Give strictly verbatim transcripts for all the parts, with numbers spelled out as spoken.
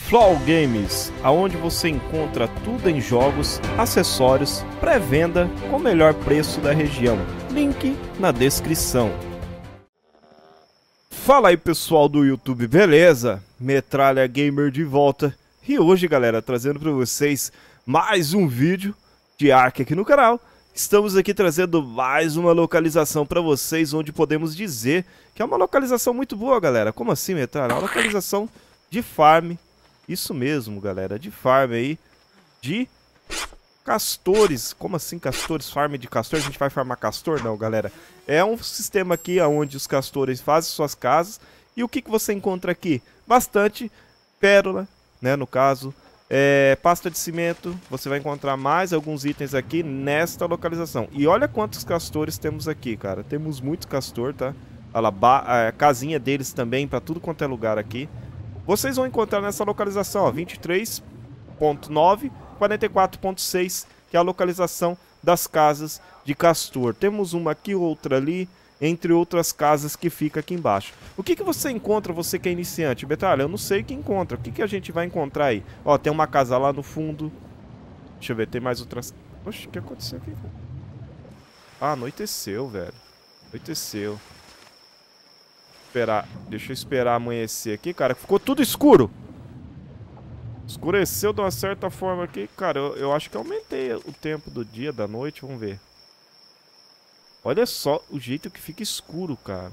Flow Games, aonde você encontra tudo em jogos, acessórios, pré-venda com o melhor preço da região. Link na descrição. Fala aí pessoal do YouTube, beleza? Metralha Gamer de volta. E hoje, galera, trazendo para vocês mais um vídeo de Ark aqui no canal. Estamos aqui trazendo mais uma localização para vocês, onde podemos dizer que é uma localização muito boa, galera. Como assim, Metralha? É uma localização de farm. Isso mesmo, galera, de farm aí, de castores. Como assim castores? Farm de castor? A gente vai farmar castor? Não, galera. É um sistema aqui onde os castores fazem suas casas. E o que, que você encontra aqui? Bastante pérola, né, no caso. É, pasta de cimento. Você vai encontrar mais alguns itens aqui nesta localização. E olha quantos castores temos aqui, cara. Temos muitos castor, tá? Olha lá, a casinha deles também, pra tudo quanto é lugar aqui. Vocês vão encontrar nessa localização, ó, vinte e três ponto nove, quarenta e quatro ponto seis, que é a localização das casas de castor. Temos uma aqui, outra ali, entre outras casas que fica aqui embaixo. O que que você encontra, você que é iniciante? Metralha, eu não sei o que encontra. O que que a gente vai encontrar aí? Ó, tem uma casa lá no fundo. Deixa eu ver, tem mais outras... Oxe, o que aconteceu aqui? Ah, anoiteceu, velho. Anoiteceu. Esperar, deixa eu esperar amanhecer aqui, cara. Ficou tudo escuro. Escureceu de uma certa forma aqui. Cara, eu, eu acho que aumentei o tempo do dia, da noite. Vamos ver. Olha só o jeito que fica escuro, cara.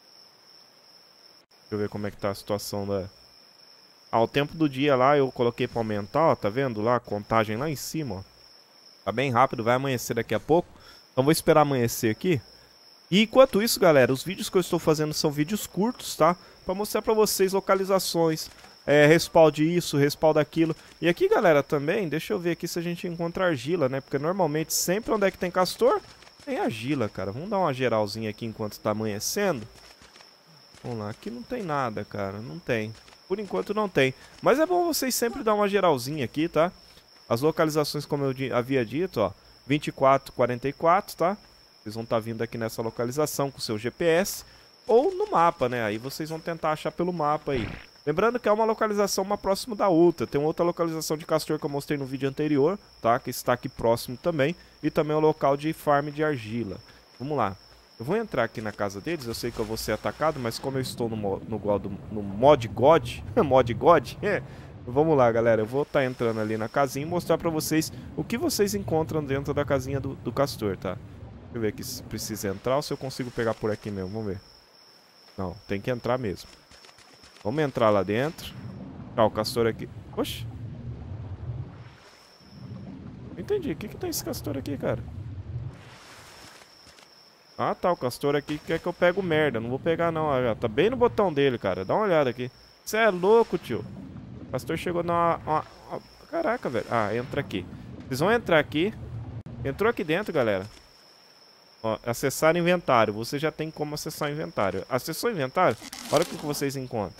Deixa eu ver como é que tá a situação da... Ah, o tempo do dia lá eu coloquei pra aumentar, ó. Tá vendo lá? A contagem lá em cima, ó. Tá bem rápido, vai amanhecer daqui a pouco. Então vou esperar amanhecer aqui. E enquanto isso, galera, os vídeos que eu estou fazendo são vídeos curtos, tá? Pra mostrar pra vocês localizações, é, respalde isso, respalde aquilo. E aqui, galera, também, deixa eu ver aqui se a gente encontra argila, né? Porque normalmente sempre onde é que tem castor, tem argila, cara. Vamos dar uma geralzinha aqui enquanto tá amanhecendo. Vamos lá, aqui não tem nada, cara, não tem. Por enquanto não tem. Mas é bom vocês sempre dar uma geralzinha aqui, tá? As localizações, como eu havia dito, ó, vinte e quatro, quarenta e quatro, tá? Vocês vão estar vindo aqui nessa localização com o seu G P S ou no mapa, né? Aí vocês vão tentar achar pelo mapa aí. Lembrando que é uma localização uma próxima da outra. Tem outra localização de castor que eu mostrei no vídeo anterior, tá? Que está aqui próximo também. E também o local de farm de argila. Vamos lá. Eu vou entrar aqui na casa deles. Eu sei que eu vou ser atacado, mas como eu estou no, no, no, no mod God... mod God... É, vamos lá, galera. Eu vou estar entrando ali na casinha e mostrar pra vocês o que vocês encontram dentro da casinha do, do castor, tá? Deixa eu ver aqui se precisa entrar ou se eu consigo pegar por aqui mesmo. Vamos ver. Não, tem que entrar mesmo. Vamos entrar lá dentro. Ah, o castor aqui. Oxi. Entendi. O que que tem esse castor aqui, cara? Ah, tá. O castor aqui quer que eu pegue merda. Não vou pegar, não. Tá bem no botão dele, cara. Dá uma olhada aqui. Você é louco, tio. O castor chegou na... Uma... Uma... Caraca, velho. Ah, entra aqui. Vocês vão entrar aqui. Entrou aqui dentro, galera. Ó, acessar inventário. Você já tem como acessar inventário. Acessou inventário? Olha o que vocês encontram.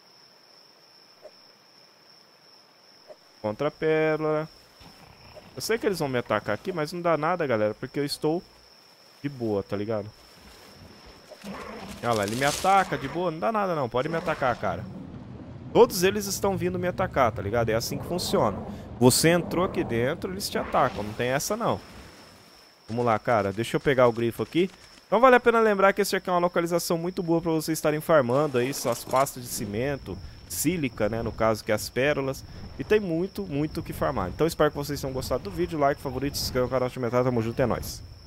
Contra pérola. Eu sei que eles vão me atacar aqui, mas não dá nada, galera, porque eu estou de boa, tá ligado? Olha lá, ele me ataca de boa. Não dá nada não, pode me atacar, cara. Todos eles estão vindo me atacar, tá ligado? É assim que funciona. Você entrou aqui dentro, eles te atacam. Não tem essa não. Vamos lá, cara. Deixa eu pegar o grifo aqui. Então vale a pena lembrar que esse aqui é uma localização muito boa para vocês estarem farmando aí suas pastas de cimento, sílica, né, no caso que é as pérolas. E tem muito, muito o que farmar. Então espero que vocês tenham gostado do vídeo. Like, favorito, se inscreva no canal de Metralha. Tamo junto, é nóis.